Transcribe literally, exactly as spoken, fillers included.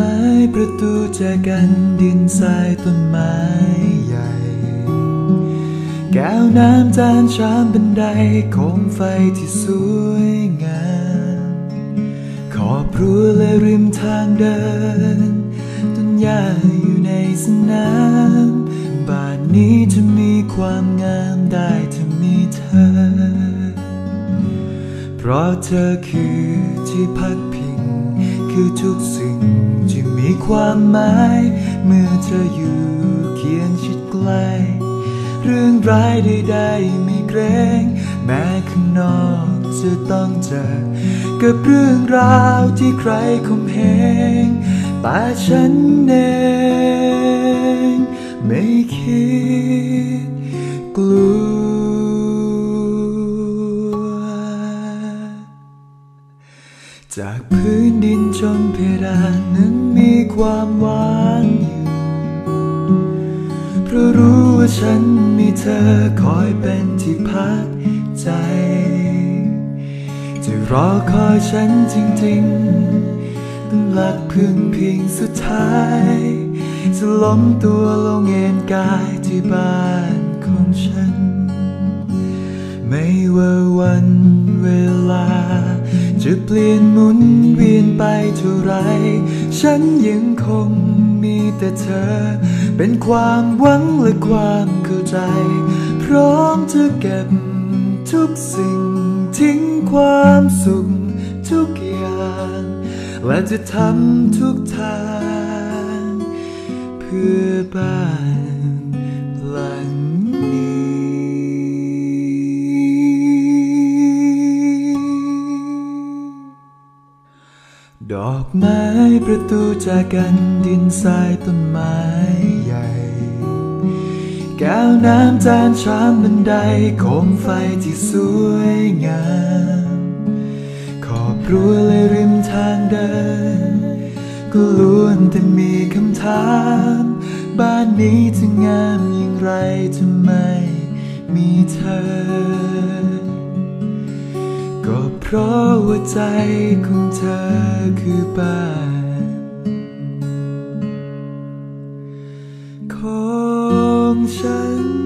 ม้ประตูแจกันดินทรายต้นไม้ใหญ่แก้วน้ำจานชามบันไดโคมไฟที่สวยงามขอบรั้วและริมทางเดินต้นหญ้าอยู่ในสนามบ้านนี้จะมีความงามได้ถ้ามีเธอเพราะเธอคือที่พักพิงคือทุกสิ่งที่มีความหมายเมื่อเธออยู่เคียงชิดใกล้เรื่องร้ายใดๆไม่เกรงแม้ข้างนอกจะต้องเจอกับเรื่องราวที่ใครข่มเหงแต่ฉันเองไม่คิดกลัวจากพื้นดินจนเพดานนั้นมีความหวานอยู่เพราะรู้ว่าฉันมีเธอคอยเป็นที่พักใจจะรอคอยฉันจริงๆเป็นหลักพึ่งพิงสุดท้ายจะล้มตัวลงเอนกายที่บ้านของฉันไม่ว่าวันเวลาจะเปลี่ยนหมุนเวียนไปเท่าไรฉันยังคงมีแต่เธอเป็นความหวังและความเข้าใจพร้อมจะเก็บทุกสิ่งทิ้งความสุขทุกอย่างและจะทำทุกทางเพื่อบ้านหลังดอกไม้ประตูจากกันดินทรายต้นไม้ใหญ่แก้วน้ำจานชามบันไดโคมไฟที่สวยงามขอบรั้วและริมทางเดินก็ล้วนแต่มีคำถามบ้านนี้จะงามอย่างไรทำไมมีเธอก็เพราะว่าใจของเธอคือบ้านของฉัน